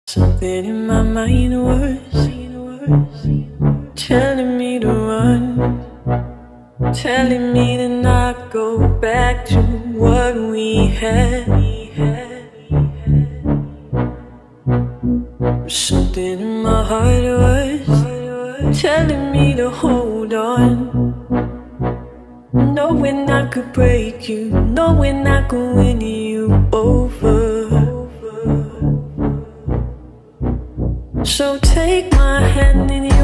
Something in my mind was telling me to run, telling me to not go back to what we had. Something in my heart was telling me to hold on, knowing I could break you, knowing I could win you over. So take my hand in your